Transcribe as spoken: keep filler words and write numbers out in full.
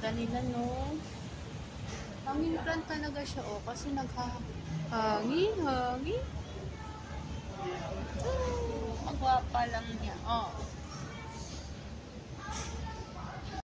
ganda nila, no? Hanging plant talaga siya, oh. Kasi naghahangin, hangin. Magwapa lang niya, oh.